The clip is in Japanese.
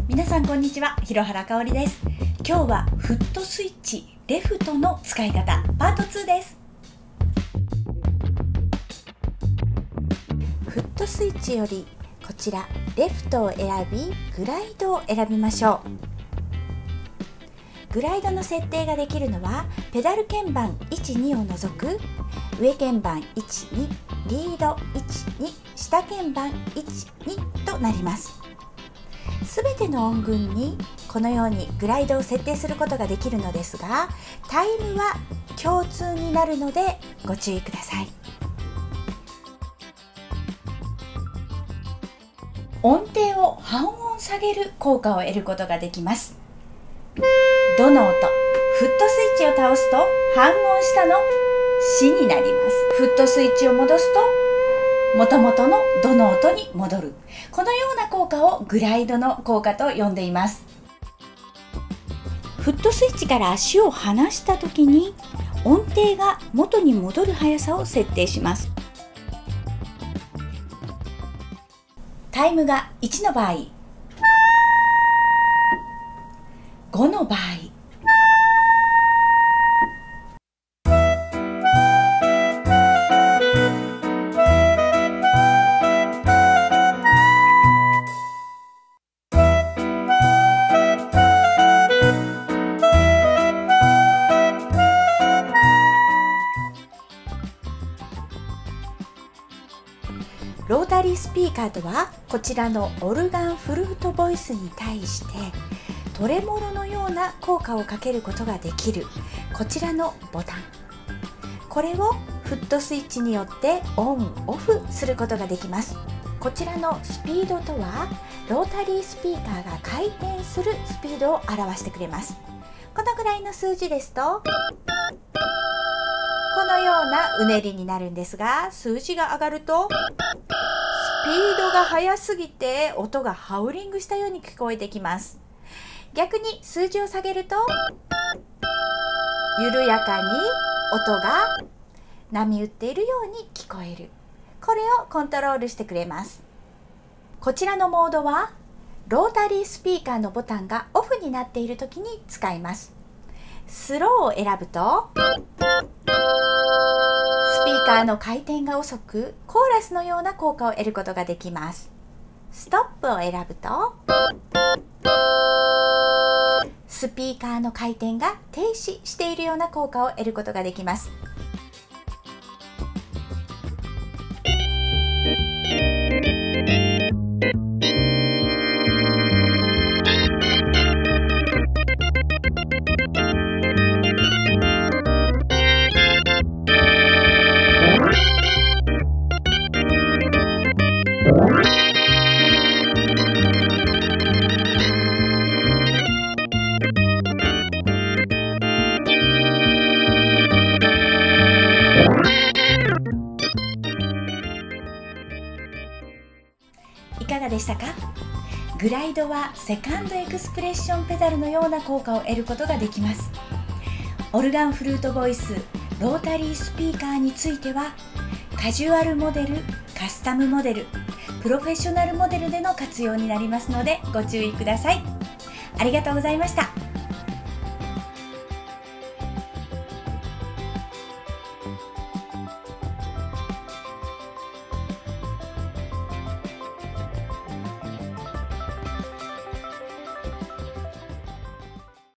皆さんこんにちは、広原香織です。今日はフットスイッチレフトの使い方パート2です。フットスイッチよりこちらレフトを選びグライドを選びましょう。グライドの設定ができるのはペダル鍵盤1、2を除く上鍵盤1、2、リード1、2、下鍵盤1、2となります。すべての音群にこのようにグライドを設定することができるのですが、タイムは共通になるのでご注意ください。音程を半音下げる効果を得ることができます。どの音、フットスイッチを倒すと半音下のシになります。フットスイッチを戻すと元々のドの音に戻る。このような効果をグライドの効果と呼んでいます。フットスイッチから足を離した時に音程が元に戻る速さを設定します。タイムが1の場合、5の場合、ロータリースピーカーとはこちらのオルガンフルートボイスに対してトレモロのような効果をかけることができるこちらのボタン、これをフットスイッチによってオン・オフすることができます。こちらのスピードとはロータリースピーカーが回転するスピードを表してくれます。このぐらいの数字ですとこのようなうねりになるんですが、数字が上がるとスピードが速すぎて音がハウリングしたように聞こえてきます。逆に数字を下げると緩やかに音が波打っているように聞こえる。これをコントロールしてくれます。こちらのモードはロータリースピーカーのボタンがオフになっている時に使います。スローを選ぶとスピーカーの回転が遅くコーラスのような効果を得ることができます。ストップを選ぶとスピーカーの回転が停止しているような効果を得ることができます。いかがでしたか？グライドはセカンドエクスプレッションペダルのような効果を得ることができます。オルガンフルートボイス、ロータリースピーカーについてはカジュアルモデル、カスタムモデル、プロフェッショナルモデルでの活用になりますのでご注意ください。ありがとうございました。